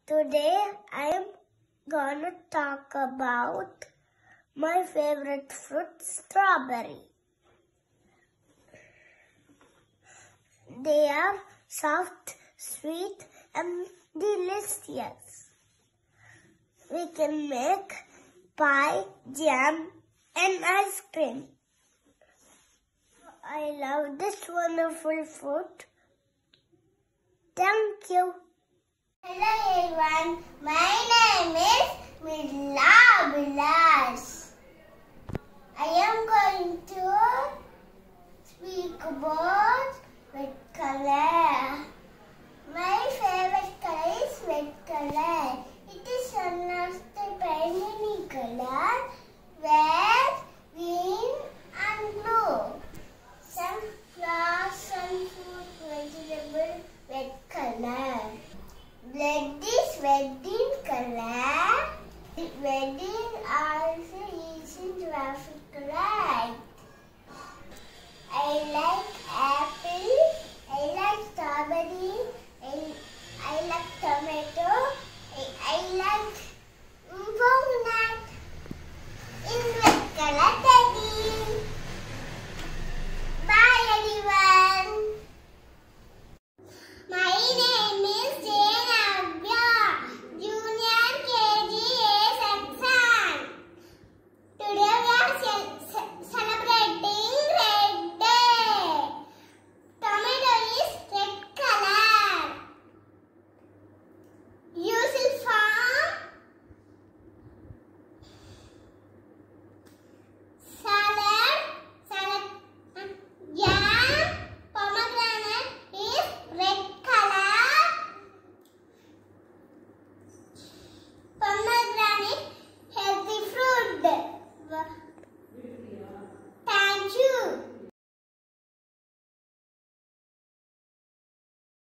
Today I am gonna talk about my favorite fruit, strawberry. They are soft, sweet and delicious. We can make pie, jam and ice cream. I love this wonderful fruit. Thank you. Hello everyone, my name is Mila Bilas. I am going to speak about red color. My favorite color is red color. It is one of the primary color, red, green and blue. Some flowers, some fruit, vegetable, red color. Red is red in color. Red is also used in traffic light. I like apple